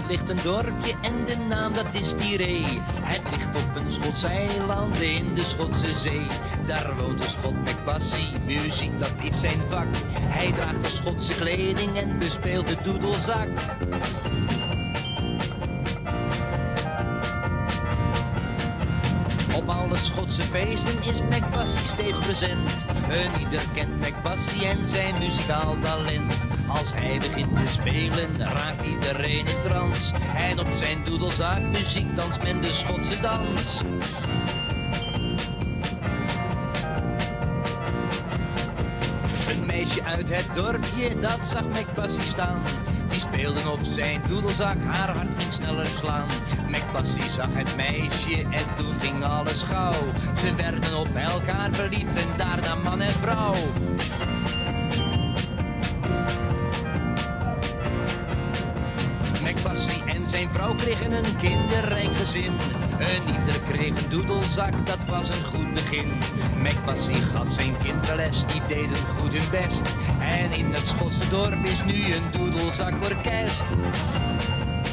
ligt een dorpje en de naam dat is Tiree. Het ligt op een Schots eiland in de Schotse zee. Daar woont een Schot McBassie, muziek dat is zijn vak. Hij draagt de Schotse kleding en bespeelt de doedelzak. Op alle Schotse feesten is McBassie steeds present. Ieder kent McBassie en zijn muzikaal talent. Als hij begint te spelen, raakt iedereen in trance. En op zijn doedelzak muziek danst men de Schotse dans. Een meisje uit het dorpje, dat zag McBassie staan. Die speelden op zijn doedelzak, haar hart ging sneller slaan. McBassie zag het meisje en toen ging alles gauw. Ze werden op elkaar verliefd en daarna man en vrouw. McBassie en zijn vrouw kregen een kinderrijk gezin. Ieder kreeg een doedelzak, dat was een goed begin. McBassie gaf zijn kinderen les, die deden goed hun best. En in het Schotse dorp is nu een doedelzakorkest.